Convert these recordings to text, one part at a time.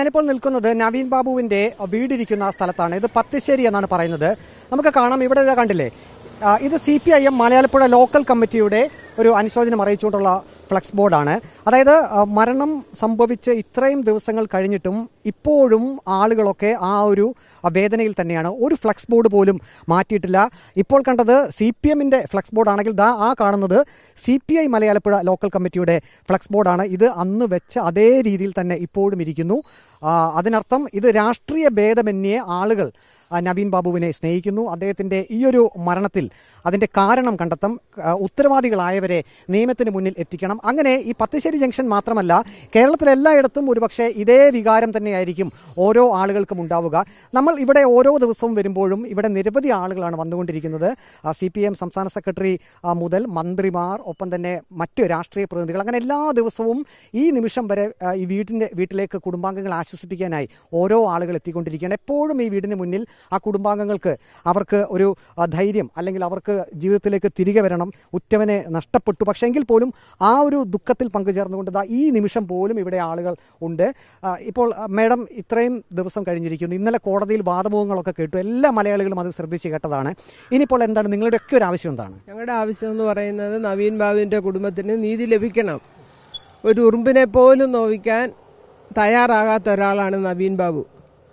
ഞാനിപ്പോൾ നിൽക്കുന്നത് നവീൻ ബാബുവിന്റെ വീടിരിക്കുന്ന സ്ഥലത്താണ്. ഇത് പത്തിശ്ശേരി എന്നാണ് പറയുന്നത്. നമുക്ക് കാണാം, ഇവിടെ കണ്ടില്ലേ, ഇത് CPIM മലയാളപ്പുഴ ലോക്കൽ കമ്മിറ്റിയുടെ ഒരു അനുശോചനം അറിയിച്ചുകൊണ്ടുള്ള ഫ്ലക്സ് ബോർഡാണ്. അതായത് മരണം സംഭവിച്ച് ഇത്രയും ദിവസങ്ങൾ കഴിഞ്ഞിട്ടും ഇപ്പോഴും ആളുകളൊക്കെ ആ ഒരു വേദനയിൽ തന്നെയാണ്. ഒരു ഫ്ലക്സ് ബോർഡ് പോലും മാറ്റിയിട്ടില്ല. ഇപ്പോൾ കണ്ടത് CPMന്റെ ഫ്ലക്സ് ബോർഡാണെങ്കിൽ ആ കാണുന്നത് CPI മലയാളപ്പുഴ ലോക്കൽ കമ്മിറ്റിയുടെ ഫ്ലക്സ് ബോർഡാണ്. ഇത് അന്ന് വെച്ച അതേ രീതിയിൽ തന്നെ ഇപ്പോഴും ഇരിക്കുന്നു. അതിനർത്ഥം ഇത് രാഷ്ട്രീയ ഭേദമന്യേ ആളുകൾ നവീൻ ബാബുവിനെ സ്നേഹിക്കുന്നു. അദ്ദേഹത്തിൻ്റെ ഈയൊരു മരണത്തിൽ അതിൻ്റെ കാരണം കണ്ടെത്താൻ ഉത്തരവാദികളായവരെ നിയമത്തിന് മുന്നിൽ എത്തിക്കണം. അങ്ങനെ ഈ പത്തിശ്ശേരി ജംഗ്ഷൻ മാത്രമല്ല, കേരളത്തിലെല്ലായിടത്തും ഒരുപക്ഷെ ഇതേ വികാരം തന്നെയായിരിക്കും ഓരോ ആളുകൾക്കും ഉണ്ടാവുക. നമ്മൾ ഇവിടെ ഓരോ ദിവസവും വരുമ്പോഴും ഇവിടെ നിരവധി ആളുകളാണ് വന്നുകൊണ്ടിരിക്കുന്നത്. CPM സംസ്ഥാന സെക്രട്ടറി മുതൽ മന്ത്രിമാർ, ഒപ്പം തന്നെ മറ്റ് രാഷ്ട്രീയ പ്രതിനിധികൾ, അങ്ങനെ എല്ലാ ദിവസവും ഈ നിമിഷം വരെ ഈ വീട്ടിലേക്ക് കുടുംബാംഗങ്ങൾ ആശ്വസിപ്പിക്കാനായി ഓരോ ആളുകൾ എത്തിക്കൊണ്ടിരിക്കുകയാണ്. എപ്പോഴും ഈ വീടിന് മുന്നിൽ ആ കുടുംബാംഗങ്ങൾക്ക് അവർക്ക് ഒരു ധൈര്യം, അല്ലെങ്കിൽ അവർക്ക് ജീവിതത്തിലേക്ക് തിരികെ വരണം. ഉറ്റവനെ നഷ്ടപ്പെട്ടു, പക്ഷേ എങ്കിൽ പോലും ആ ഒരു ദുഃഖത്തിൽ പങ്കുചേർന്നുകൊണ്ട് ഈ നിമിഷം പോലും ഇവിടെ ആളുകൾ ഉണ്ട്. ഇപ്പോൾ മേഡം ഇത്രയും ദിവസം കഴിഞ്ഞിരിക്കുന്നു. ഇന്നലെ കോടതിയിൽ വാദമുഖങ്ങളൊക്കെ കേട്ടു. എല്ലാ മലയാളികളും അത് ശ്രദ്ധിച്ച് കേട്ടതാണ്. ഇനിയിപ്പോൾ എന്താണ് നിങ്ങളുടെയൊക്കെ ഒരു ആവശ്യം? എന്താണ് ഞങ്ങളുടെ ആവശ്യം എന്ന് പറയുന്നത്, നവീൻ ബാബുവിൻ്റെ കുടുംബത്തിന് നീതി ലഭിക്കണം. ഒരു ഉറുമ്പിനെ പോലും നോവിക്കാൻ തയ്യാറാകാത്ത ഒരാളാണ് നവീൻ ബാബു.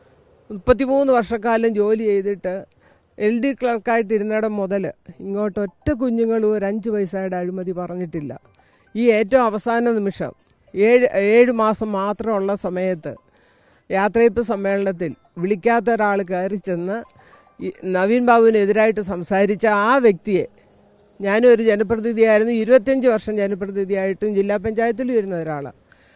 33 വർഷക്കാലം ജോലി ചെയ്തിട്ട് LD ക്ലർക്കായിട്ടിരുന്നിടം മുതൽ ഇങ്ങോട്ട് ഒറ്റ കുഞ്ഞുങ്ങളും ഒരു 5 പൈസയുടെ അഴിമതി പറഞ്ഞിട്ടില്ല. ഈ ഏറ്റവും അവസാന നിമിഷം 7 മാസം മാത്രമുള്ള സമയത്ത് യാത്രയപ്പ് സമ്മേളനത്തിൽ വിളിക്കാത്ത ഒരാൾ കയറി ചെന്ന് നവീൻ ബാബുവിനെതിരായിട്ട് സംസാരിച്ച ആ വ്യക്തിയെ, ഞാനും ഒരു ജനപ്രതിനിധിയായിരുന്നു, 25 വർഷം ജനപ്രതിനിധിയായിട്ടും ജില്ലാ പഞ്ചായത്തിലും ഇരുന്ന ഒരാളാണ്.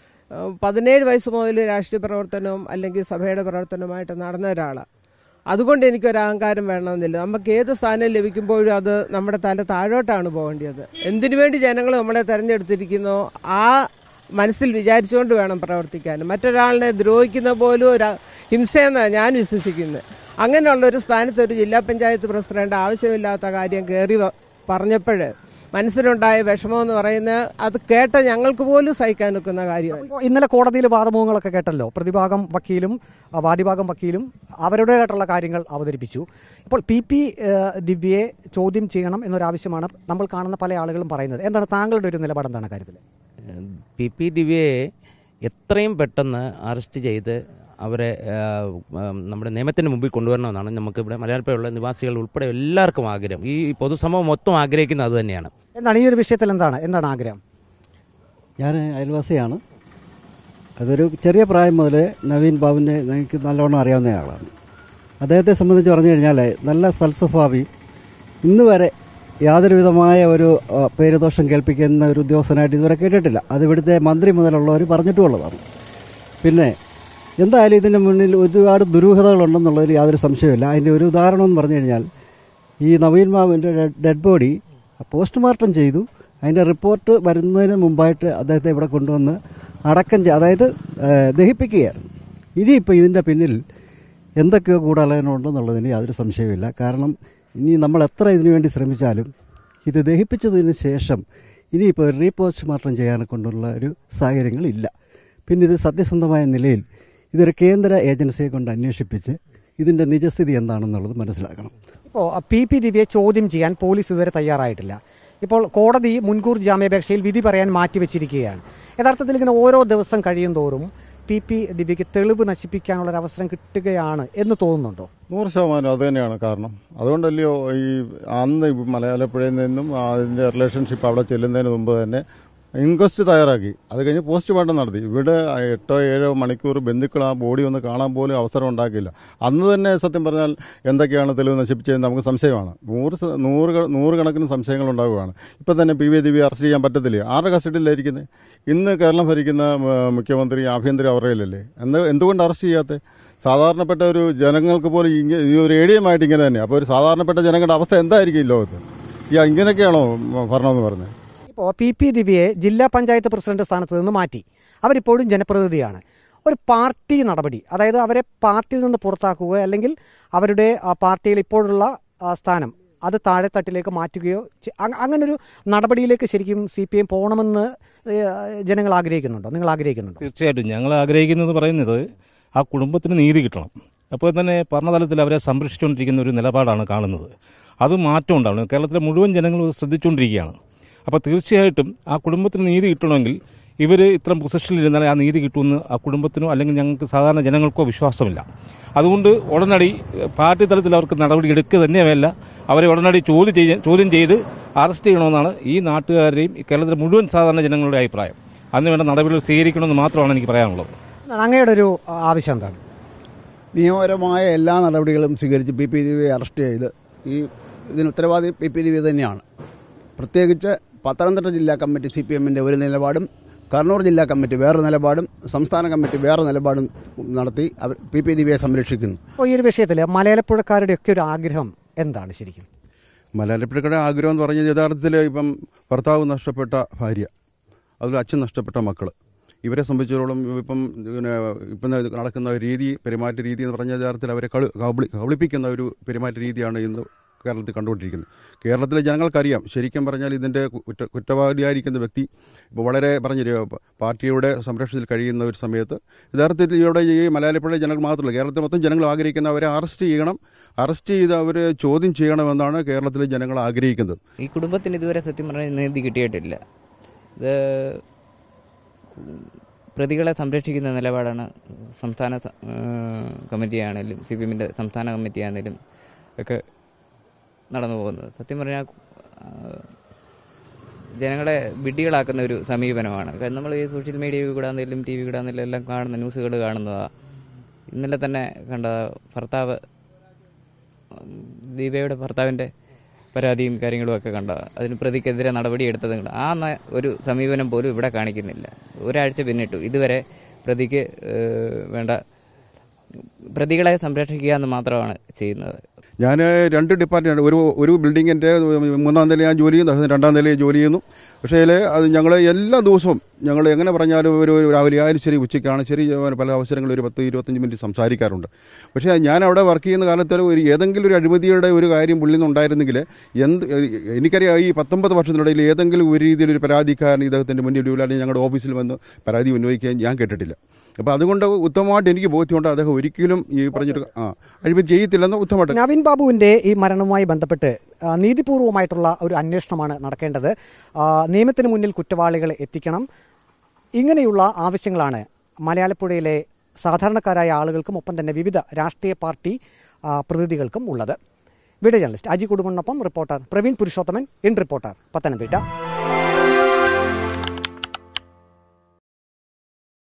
17 വയസ്സ് മുതൽ രാഷ്ട്രീയ പ്രവർത്തനവും അല്ലെങ്കിൽ സഭയുടെ പ്രവർത്തനവുമായിട്ട് നടന്ന ഒരാളാണ്. അതുകൊണ്ട് എനിക്കൊരു അഹങ്കാരം വേണമെന്നില്ല. നമുക്ക് ഏത് സ്ഥാനം ലഭിക്കുമ്പോഴും അത് നമ്മുടെ തല താഴോട്ടാണ് പോകേണ്ടത്. എന്തിനു വേണ്ടി ജനങ്ങൾ നമ്മളെ തെരഞ്ഞെടുത്തിരിക്കുന്നോ ആ മനസ്സിൽ വിചാരിച്ചുകൊണ്ട് വേണം പ്രവർത്തിക്കാൻ. മറ്റൊരാളിനെ ദ്രോഹിക്കുന്ന പോലും ഒരു ഹിംസയെന്നാണ് ഞാൻ വിശ്വസിക്കുന്നത്. അങ്ങനെയുള്ളൊരു സ്ഥാനത്ത് ഒരു ജില്ലാ പഞ്ചായത്ത് പ്രസിഡന്റ് ആവശ്യമില്ലാത്ത കാര്യം കയറി പറഞ്ഞപ്പോൾ മനസ്സിലുണ്ടായ വിഷമം എന്ന് പറയുന്നത്, അത് കേട്ട ഞങ്ങൾക്ക് പോലും സഹിക്കാൻ നിൽക്കുന്ന കാര്യമാണ്. ഇന്നലെ കോടതിയിൽ വാദമുഖങ്ങളൊക്കെ കേട്ടല്ലോ. പ്രതിഭാഗം വക്കീലും വാദിഭാഗം വക്കീലും അവരുടേതായിട്ടുള്ള കാര്യങ്ങൾ അവതരിപ്പിച്ചു. ഇപ്പോൾ PP ദിവ്യയെ ചോദ്യം ചെയ്യണം എന്നൊരാവശ്യമാണ് നമ്മൾ കാണുന്ന പല ആളുകളും പറയുന്നത്. എന്താണ് താങ്കളുടെ ഒരു നിലപാട്? എന്താണ് കാര്യത്തിൽ? PP ദിവ്യയെ എത്രയും പെട്ടെന്ന് അറസ്റ്റ് ചെയ്ത് അവരെ നമ്മുടെ നിയമത്തിന് മുമ്പിൽ കൊണ്ടുവരണമെന്നാണ് നമുക്കിവിടെ മലയാളപ്പുഴയുള്ള നിവാസികൾ ഉൾപ്പെടെ എല്ലാവർക്കും ആഗ്രഹം. ഈ പൊതുസമൂഹം മൊത്തം ആഗ്രഹിക്കുന്നത് അത് തന്നെയാണ്. എന്താണ് ഈ ഒരു വിഷയത്തിൽ എന്താണ് ആഗ്രഹം? ഞാൻ അയൽവാസിയാണ്. അതൊരു ചെറിയ പ്രായം മുതൽ നവീൻ ബാബുവിനെ എനിക്ക് നല്ലവണ്ണം അറിയാവുന്ന ആളാണ്. അദ്ദേഹത്തെ സംബന്ധിച്ച് പറഞ്ഞു കഴിഞ്ഞാൽ നല്ല സൽസ്വഭാവി, ഇന്ന് വരെ യാതൊരു വിധമായ ഒരു പേരുദോഷം കേൾപ്പിക്കുന്ന ഒരു ഉദ്യോഗസ്ഥനായിട്ട് ഇതുവരെ കേട്ടിട്ടില്ല. അത് ഇവിടുത്തെ മന്ത്രി മുതലുള്ളവർ പറഞ്ഞിട്ടുമുള്ളതാണ്. പിന്നെ എന്തായാലും ഇതിന് മുന്നിൽ ഒരുപാട് ദുരൂഹതകളുണ്ടെന്നുള്ളതിൽ യാതൊരു സംശയമില്ല. അതിൻ്റെ ഒരു ഉദാഹരണം എന്ന് പറഞ്ഞു കഴിഞ്ഞാൽ, ഈ നവീൻ ബാബുവിൻ്റെ ഡെഡ് ബോഡി പോസ്റ്റ്മോർട്ടം ചെയ്തു. അതിൻ്റെ റിപ്പോർട്ട് വരുന്നതിന് മുമ്പായിട്ട് അദ്ദേഹത്തെ ഇവിടെ കൊണ്ടുവന്ന് അതായത് ദഹിപ്പിക്കുകയായിരുന്നു. ഇനിയിപ്പോൾ ഇതിൻ്റെ പിന്നിൽ എന്തൊക്കെയോ ഗൂഢാലോചനയുണ്ടെന്നുള്ളതിന് യാതൊരു സംശയമില്ല. കാരണം ഇനി നമ്മൾ എത്ര ഇതിനു വേണ്ടി ശ്രമിച്ചാലും ഇത് ദഹിപ്പിച്ചതിന് ശേഷം ഇനിയിപ്പോൾ റീപോസ്റ്റ്മോർട്ടം ചെയ്യാനെ കൊണ്ടുള്ള ഒരു സാഹചര്യങ്ങളില്ല. പിന്നെ ഇത് സത്യസന്ധമായ നിലയിൽ ഇതൊരു കേന്ദ്ര ഏജൻസിയെ കൊണ്ട് അന്വേഷിപ്പിച്ച് ഇതിൻ്റെ നിജസ്ഥിതി എന്താണെന്നുള്ളത് മനസ്സിലാക്കണം. ഇപ്പോൾ PP ദിവ്യയെ ചോദ്യം ചെയ്യാൻ പോലീസ് ഇതുവരെ തയ്യാറായിട്ടില്ല. ഇപ്പോൾ കോടതി മുൻകൂർ ജാമ്യാപേക്ഷയിൽ വിധി പറയാൻ മാറ്റിവെച്ചിരിക്കുകയാണ്. യഥാർത്ഥത്തിൽ ഇങ്ങനെ ഓരോ ദിവസം കഴിയും തോറും PP ദിവ്യയ്ക്ക് തെളിവ് നശിപ്പിക്കാനുള്ളൊരു അവസരം കിട്ടുകയാണ് എന്ന് തോന്നുന്നുണ്ടോ? 100% അത് തന്നെയാണ് കാരണം. അതുകൊണ്ടല്ലയോ ഈ അന്ന് മലയാളപ്പുഴയിൽ നിന്നും അതിൻ്റെ റിലേഷൻഷിപ്പ് അവിടെ ചെല്ലുന്നതിന് മുമ്പ് തന്നെ ഇൻക്വസ്റ്റ് തയ്യാറാക്കി. അത് കഴിഞ്ഞ് പോസ്റ്റ്മോർട്ടം നടത്തി. ഇവിടെ 8-7 മണിക്കൂർ ബന്ധുക്കൾ ആ ബോഡി ഒന്ന് കാണാൻ പോലും അവസരം ഉണ്ടാക്കിയില്ല. അന്ന് തന്നെ സത്യം പറഞ്ഞാൽ എന്തൊക്കെയാണ് തെളിവ് നശിപ്പിച്ചതെന്ന് നമുക്ക് സംശയമാണ്. നൂറുകണക്കിന് സംശയങ്ങൾ ഉണ്ടാവുകയാണ്. ഇപ്പം തന്നെ PV ദിവ്യ അറസ്റ്റ് ചെയ്യാൻ പറ്റത്തില്ല. ആരുടെ കസ്റ്റഡിയിലായിരിക്കുന്നത്? ഇന്ന് കേരളം ഭരിക്കുന്ന മുഖ്യമന്ത്രി ആഭ്യന്തര അവറയിലല്ലേ? എന്തുകൊണ്ട് അറസ്റ്റ് ചെയ്യാത്തത്? സാധാരണപ്പെട്ട ഒരു ജനങ്ങൾക്ക് പോലും ഈ ഒരു ഏടിയമായിട്ട് ഇങ്ങനെ തന്നെ. അപ്പോൾ ഒരു സാധാരണപ്പെട്ട ജനങ്ങളുടെ അവസ്ഥ എന്തായിരിക്കും ഈ ലോകത്ത്? ഇങ്ങനെയൊക്കെയാണോ ഭരണമെന്ന് പറഞ്ഞത്? ഇപ്പോൾ PP ദിവ്യയെ ജില്ലാ പഞ്ചായത്ത് പ്രസിഡന്റ് സ്ഥാനത്ത് നിന്ന് മാറ്റി. അവരിപ്പോഴും ജനപ്രതിനിധിയാണ്. ഒരു പാർട്ടി നടപടി, അതായത് അവരെ പാർട്ടിയിൽ നിന്ന് പുറത്താക്കുക, അല്ലെങ്കിൽ അവരുടെ പാർട്ടിയിൽ ഇപ്പോഴുള്ള സ്ഥാനം അത് താഴെത്തട്ടിലേക്ക് മാറ്റുകയോ, അങ്ങനൊരു നടപടിയിലേക്ക് ശരിക്കും CPM പോകണമെന്ന് ജനങ്ങൾ ആഗ്രഹിക്കുന്നുണ്ടോ? നിങ്ങൾ ആഗ്രഹിക്കുന്നുണ്ടോ? തീർച്ചയായിട്ടും ഞങ്ങൾ ആഗ്രഹിക്കുന്നത് പറയുന്നത് ആ കുടുംബത്തിന് നീതി കിട്ടണം. അപ്പോൾ തന്നെ ഭരണതലത്തിൽ അവരെ സംരക്ഷിച്ചുകൊണ്ടിരിക്കുന്ന ഒരു നിലപാടാണ് കാണുന്നത്. അത് മാറ്റം ഉണ്ടാവണം. കേരളത്തിലെ മുഴുവൻ ജനങ്ങളും ശ്രദ്ധിച്ചുകൊണ്ടിരിക്കുകയാണ്. അപ്പോൾ തീർച്ചയായിട്ടും ആ കുടുംബത്തിന് നീതി കിട്ടണമെങ്കിൽ ഇവർ ഇത്തരം പൊസിഷനിൽ ഇരുന്നാൽ ആ നീതി കിട്ടുമെന്ന് ആ കുടുംബത്തിനോ അല്ലെങ്കിൽ ഞങ്ങൾക്ക് സാധാരണ ജനങ്ങൾക്കോ വിശ്വാസമില്ല. അതുകൊണ്ട് ഉടനടി പാർട്ടി തലത്തിൽ അവർക്ക് നടപടി എടുക്കുക തന്നെയല്ല, അവരെ ഉടനടി ചോദ്യം ചെയ്ത് അറസ്റ്റ് ചെയ്യണമെന്നാണ് ഈ നാട്ടുകാരുടെയും കേരളത്തിലെ മുഴുവൻ സാധാരണ ജനങ്ങളുടെ അഭിപ്രായം. അതിനുവേണ്ട നടപടികൾ സ്വീകരിക്കണമെന്ന് മാത്രമാണ് എനിക്ക് പറയാനുള്ളത്. അങ്ങയുടെ ഒരു ആവശ്യം എന്താണ്? നിയമപരമായ എല്ലാ നടപടികളും സ്വീകരിച്ച് പി ദിവ്യയെ അറസ്റ്റ് ചെയ്ത് ഇതിന് ഉത്തരവാദി പി ദിവ്യ തന്നെയാണ്. പ്രത്യേകിച്ച് പത്തനംതിട്ട ജില്ലാ കമ്മിറ്റി CPMന്റെ ഒരു നിലപാടും കണ്ണൂർ ജില്ലാ കമ്മിറ്റി വേറൊരു നിലപാടും സംസ്ഥാന കമ്മിറ്റി വേറെ നിലപാടും നടത്തി അവർ പി ദിവ്യയെ സംരക്ഷിക്കുന്നു. അപ്പോൾ ഈ ഒരു വിഷയത്തിൽ മലയാളപ്പുഴക്കാരുടെയൊക്കെ ഒരു ആഗ്രഹം എന്താണ് ശരിക്കും? മലയാളപ്പുഴക്കാരുടെ ആഗ്രഹം എന്ന് പറഞ്ഞാൽ യഥാർത്ഥത്തിൽ ഇപ്പം ഭർത്താവ് നഷ്ടപ്പെട്ട ഭാര്യ, അതിൽ അച്ഛൻ നഷ്ടപ്പെട്ട മക്കൾ, ഇവരെ സംബന്ധിച്ചിടത്തോളം ഇപ്പം നടക്കുന്ന രീതി, പെരുമാറ്റ രീതി എന്ന് പറഞ്ഞ യഥാർത്ഥത്തിൽ അവരെ കബളിപ്പിക്കുന്ന ഒരു പെരുമാറ്റ രീതിയാണ് ഇന്ന് കേരളത്തിൽ കണ്ടുകൊണ്ടിരിക്കുന്നത്. കേരളത്തിലെ ജനങ്ങൾക്കറിയാം, ശരിക്കും പറഞ്ഞാൽ ഇതിൻ്റെ കുറ്റവാളിയായിരിക്കുന്ന വ്യക്തി ഇപ്പോൾ വളരെ പാർട്ടിയുടെ സംരക്ഷണത്തിൽ കഴിയുന്ന ഒരു സമയത്ത് യഥാർത്ഥത്തിൽ ഇവിടെ ഈ മലയാളപ്പുഴ ജനങ്ങൾ മാത്രമല്ല, കേരളത്തിൽ മൊത്തം ജനങ്ങൾ ആഗ്രഹിക്കുന്ന അവരെ അറസ്റ്റ് ചെയ്യണം, അറസ്റ്റ് ചെയ്ത് അവരെ ചോദ്യം ചെയ്യണമെന്നാണ് കേരളത്തിലെ ജനങ്ങൾ ആഗ്രഹിക്കുന്നത്. ഈ കുടുംബത്തിന് ഇതുവരെ സത്യം പറഞ്ഞാൽ നീതി കിട്ടിയിട്ടില്ല. ഇത് പ്രതികളെ സംരക്ഷിക്കുന്ന നിലപാടാണ് സംസ്ഥാന കമ്മിറ്റിയാണെങ്കിലും CPMന്റെ സംസ്ഥാന കമ്മിറ്റിയാണെങ്കിലും ഒക്കെ നടന്നു പോകുന്നത്. സത്യം പറഞ്ഞാൽ ജനങ്ങളെ വിഡ്ഢികളാക്കുന്ന ഒരു സമീപനമാണ്. കാരണം നമ്മൾ ഈ സോഷ്യൽ മീഡിയ കൂടെ ആണെങ്കിലും TV കൂടെ ആണെങ്കിലും എല്ലാം കാണുന്ന ന്യൂസുകൾ കാണുന്നതാണ്. ഇന്നലെ തന്നെ കണ്ട ഭർത്താവ് ദീപയുടെ ഭർത്താവിൻ്റെ പരാതിയും കാര്യങ്ങളും ഒക്കെ കണ്ട, അതിന് പ്രതിക്കെതിരെ നടപടിയെടുത്തതും കണ്ട. ആ ഒരു സമീപനം പോലും ഇവിടെ കാണിക്കുന്നില്ല. ഒരാഴ്ച പിന്നിട്ടു, ഇതുവരെ പ്രതിക്ക് വേണ്ട പ്രതികളെ സംരക്ഷിക്കുക എന്ന് മാത്രമാണ് ചെയ്യുന്നത്. ഞാൻ 2 ഡിപ്പാർട്ട്മെൻറ്റ്, ഒരു ബിൽഡിങ്ങിൻ്റെ 3ാം നില ഞാൻ ജോലി ചെയ്യുന്നു, 2ാം നിലയിൽ ജോലി ചെയ്യുന്നു. പക്ഷേ അത് ഞങ്ങൾ എല്ലാ ദിവസവും ഞങ്ങൾ എങ്ങനെ പറഞ്ഞാലും ഒരു രാവിലെ ആയാലും ശരി, ഉച്ചയ്ക്കാണ് ശരി, പല അവസരങ്ങളിൽ ഒരു 10-25 മിനിറ്റ് സംസാരിക്കാറുണ്ട്. പക്ഷേ ഞാൻ അവിടെ വർക്ക് ചെയ്യുന്ന കാലത്ത് ഏതെങ്കിലും ഒരു അഴിമതിയുടെ ഒരു കാര്യം പുള്ളിൽ നിന്നുണ്ടായിരുന്നെങ്കിൽ എനിക്കറിയാം, ഈ 19 വർഷത്തിനിടയിൽ ഏതെങ്കിലും ഒരു രീതിയിൽ ഒരു പരാതിക്കാരൻ ഇദ്ദേഹത്തിൻ്റെ മുന്നിൽ അല്ലെങ്കിൽ ഞങ്ങളുടെ ഓഫീസിൽ വന്ന് പരാതി ഉന്നയിക്കാൻ ഞാൻ കേട്ടിട്ടില്ല. അപ്പോൾ അതുകൊണ്ട് ഉത്തമമായിട്ട് എനിക്ക് ബോധ്യമുണ്ട് അദ്ദേഹം ഒരിക്കലും ഈ പറഞ്ഞിട്ട് അഴിമതി ചെയ്യത്തില്ലെന്ന് ഉത്തമമായിട്ട്. നവീൻ ബാബുവിന്റെ ഈ മരണവുമായി ബന്ധപ്പെട്ട് നീതിപൂർവമായിട്ടുള്ള ഒരു അന്വേഷണമാണ് നടക്കേണ്ടത്. നിയമത്തിന് മുന്നിൽ കുറ്റവാളികളെ എത്തിക്കണം. ഇങ്ങനെയുള്ള ആവശ്യങ്ങളാണ് മലയാളപ്പുഴയിലെ സാധാരണക്കാരായ ആളുകൾക്കും ഒപ്പം തന്നെ വിവിധ രാഷ്ട്രീയ പാർട്ടി പ്രതിനിധികൾക്കും ഉള്ളത്. വീഡിയോ ജേർണലിസ്റ്റ് അജി കുടുംബനൊപ്പം reporter Praveen Purushothaman, in reporter, Pathanamthitta.